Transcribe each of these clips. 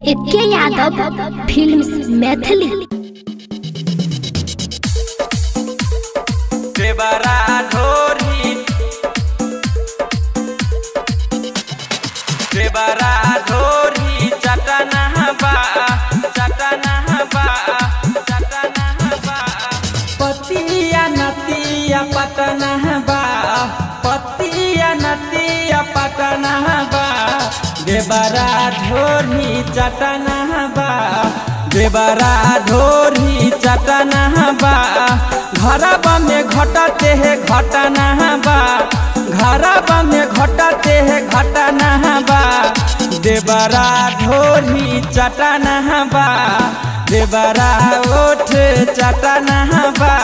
एके यादव फिल्म्स मैथिली। देवरा ढोरी चटना बा पतिया नतिया पटना बा देवरा ढोरी चटना बा घरबा में घटते है घटना बा देवरा ढोरी चटना बा देवरा ओठ चटना बा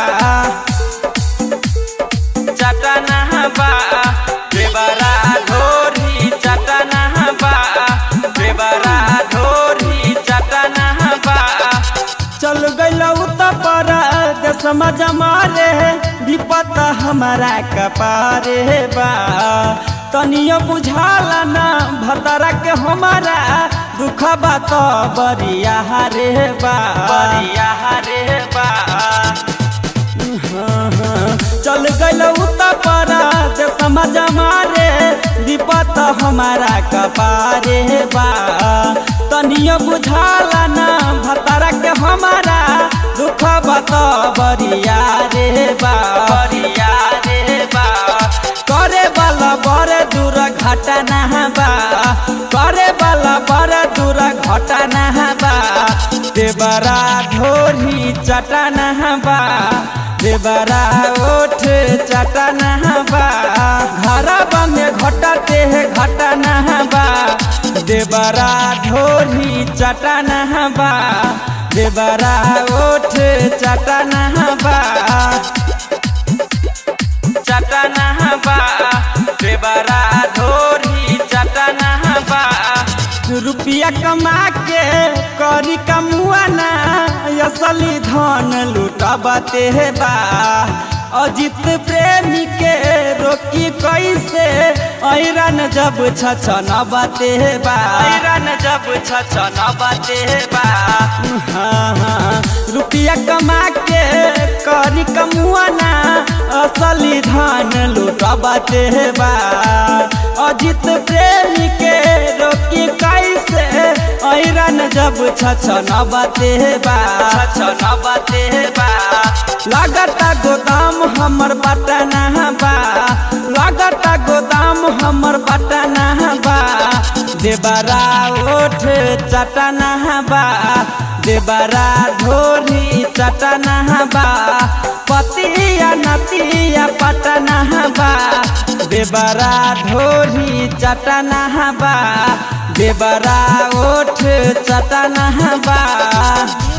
देवरा ढोरी चटना बा चल गइलौ त पर समझ मारे विपत हमारा कपारे बा तनियो बुझाला ना भतरा के हमारा दुख बात बरिया रे बा चल गइलौ त पर समझ मारे विपत हमारा कपारे बा तनियो बुझाला ना भतरा के हमारा दुख बात बरिया रे बा करे वाला बड़े दूर घटना बा देवरा ढोरी चटना बा देवरा ओठ चटना बा घरबा में घटते है घटना बा देवरा ढोरी चटना बा देवरा ओठ चटना बा देवरा ढोरी चटना बा रुपया कमा के करी कमुआना असली धन लुटाबते बा अजित प्रेमी के रोकी कैसे ऐरन जब छछनबते बा रुपया कमा के करी कमुआना असली धन लुटाबते बा अजित प्रेमी के रोकी कैसे ऐरन जब छछनबते बा लागता गोदाम हमर बटना बा देवरा ओठ चटना बा देवरा ढोरी चटना बा पतिया नतिया पटना बा देवरा ढोरी चटना बा देवरा ओठ चटना बा।